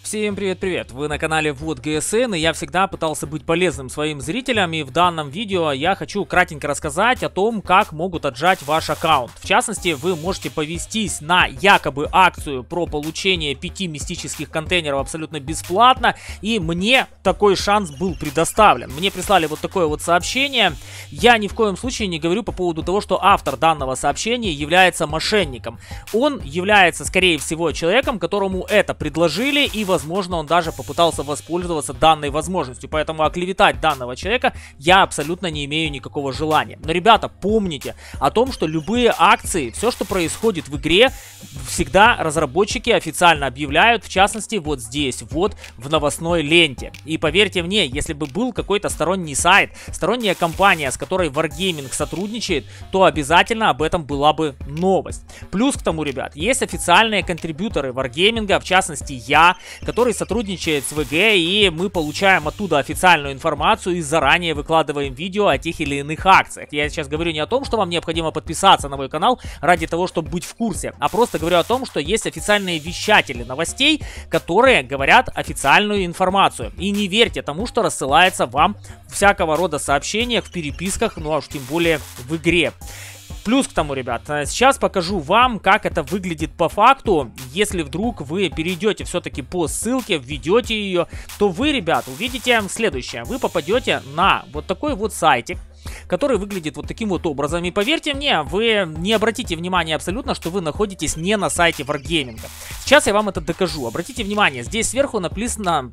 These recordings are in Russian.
Всем привет-привет! Вы на канале Вот ГСН, и я всегда пытался быть полезным своим зрителям, и в данном видео я хочу кратенько рассказать о том, как могут отжать ваш аккаунт. В частности, вы можете повестись на якобы акцию про получение 5 мистических контейнеров абсолютно бесплатно, и мне такой шанс был предоставлен. Мне прислали вот такое вот сообщение. Я ни в коем случае не говорю по поводу того, что автор данного сообщения является мошенником. Он является, скорее всего, человеком, которому это предложили, и возможно, он даже попытался воспользоваться данной возможностью. Поэтому оклеветать данного человека я абсолютно не имею никакого желания. Но, ребята, помните о том, что любые акции, все, что происходит в игре, всегда разработчики официально объявляют, в частности, вот здесь, вот в новостной ленте. И поверьте мне, если бы был какой-то сторонний сайт, сторонняя компания, с которой Wargaming сотрудничает, то обязательно об этом была бы новость. Плюс к тому, ребят, есть официальные контрибьюторы Wargaming, в частности, я, который сотрудничает с ВГ, и мы получаем оттуда официальную информацию и заранее выкладываем видео о тех или иных акциях. Я сейчас говорю не о том, что вам необходимо подписаться на мой канал ради того, чтобы быть в курсе, а просто говорю о том, что есть официальные вещатели новостей, которые говорят официальную информацию. И не верьте тому, что рассылается вам всякого рода сообщения в переписках, ну а уж тем более в игре. Плюс к тому, ребят, сейчас покажу вам, как это выглядит по факту. Если вдруг вы перейдете все-таки по ссылке, введете ее, то вы, ребят, увидите следующее. Вы попадете на вот такой вот сайтик, который выглядит вот таким вот образом. И поверьте мне, вы не обратите внимания абсолютно, что вы находитесь не на сайте Wargaming. Сейчас я вам это докажу. Обратите внимание, здесь сверху написано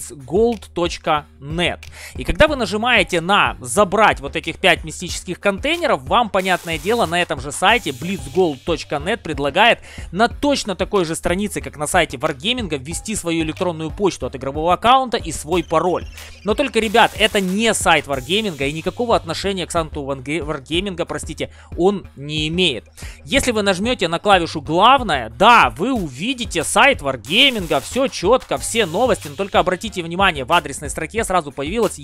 blitzgold.net. И когда вы нажимаете на забрать вот этих 5 мистических контейнеров, вам, понятное дело, на этом же сайте blitzgold.net предлагает на точно такой же странице, как на сайте Wargaming, ввести свою электронную почту от игрового аккаунта и свой пароль. Но только, ребят, это не сайт Wargaming, и никакого отношения к сайту Wargaming, простите, он не имеет. Если вы нажмете на клавишу «Главное», да, вы увидите сайт Wargaming, все четко, все новости, но только обратите внимание, в адресной строке сразу появилось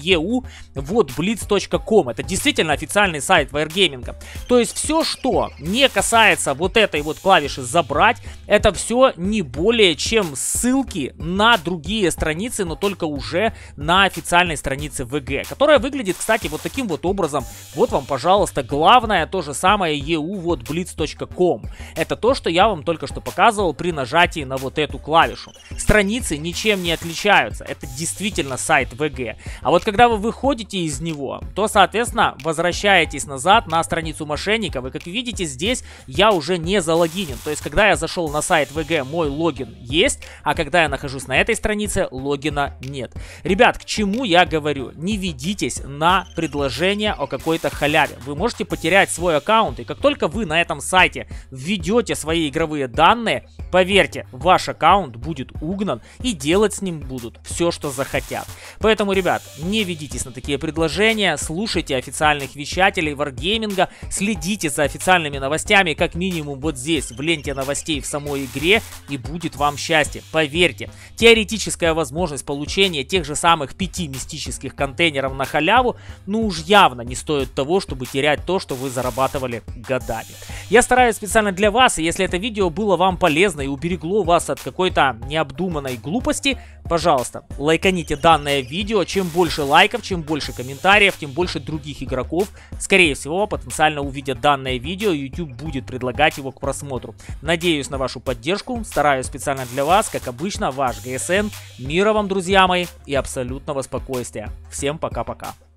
eu.blitz.com. Это действительно официальный сайт Wargaming. То есть все, что не касается вот этой вот клавиши «Забрать», это все не более чем ссылки на другие страницы, но только уже на официальной странице ВГ, которая выглядит, кстати, вот таким вот образом. Вот вам, пожалуйста, главное, то же самое eu.blitz.com. Это то, что я вам только что показывал при нажатии на вот эту клавишу. Страницы ничем не отличаются. Это действительно сайт ВГ. А вот когда вы выходите из него, то, соответственно, возвращаетесь назад на страницу мошенников. И как видите, здесь я уже не залогинен. То есть, когда я зашел на сайт ВГ, мой логин есть, а когда я нахожусь на этой странице, логина нет. Ребят, к чему я говорю? Не ведитесь на предложение о какой-то халяве. Вы можете потерять свой аккаунт, и как только вы на этом сайте введете свои игровые данные, поверьте, ваш аккаунт будет угнан, и делать с ним будут все, что захотят. Поэтому, ребят, не ведитесь на такие предложения, слушайте официальных вещателей Wargaming, следите за официальными новостями, как минимум вот здесь, в ленте новостей в самой игре, и будет вам счастье. Поверьте, теоретическая возможность получения тех же самых 5 мистических контейнеров на халяву, ну уж явно не стоит того, чтобы терять то, что вы зарабатывали годами. Я стараюсь специально для вас, и если это видео было вам полезно и уберегло вас от какой-то необдуманной глупости, пожалуйста, лайканите данное видео. Чем больше лайков, чем больше комментариев, тем больше других игроков, скорее всего, потенциально увидят данное видео, и YouTube будет предлагать его к просмотру. Надеюсь на вашу поддержку, стараюсь специально для вас, как обычно, ваш ГСН. Мира вам, друзья мои, и абсолютного спокойствия. Всем пока-пока.